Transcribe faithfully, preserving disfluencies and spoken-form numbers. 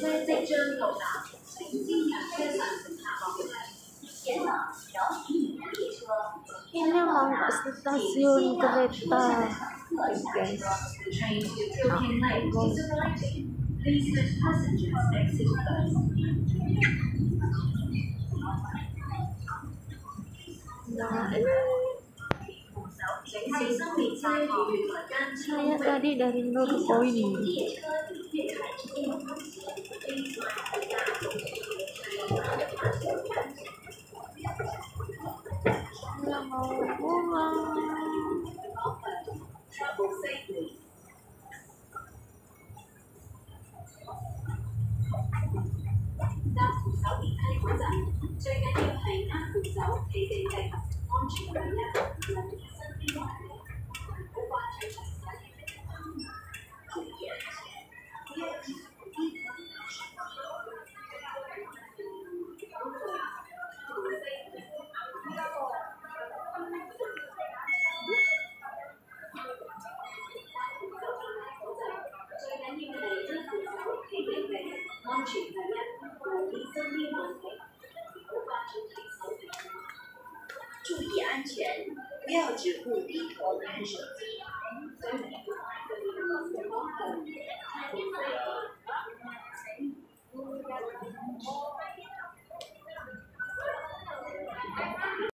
車即將到達，請先入車上乘客落車。前往小喜影的列車， Ini mau ke stasiun kereta. Guys. Train to Tokyo Lake is arriving. Please let passengers exit first. Nah, saya tadi dari Nurpoint. Saya mau pulang. Travel safely. 搭扶手電梯嗰陣，最緊要係握扶手，企定定，安全第一，留意身邊環境，唔好掛住隨手嘅地方，注意安全。安全第一，留意身邊環境，唔好掛住睇手機。注意安全，不要只顧低頭看手機。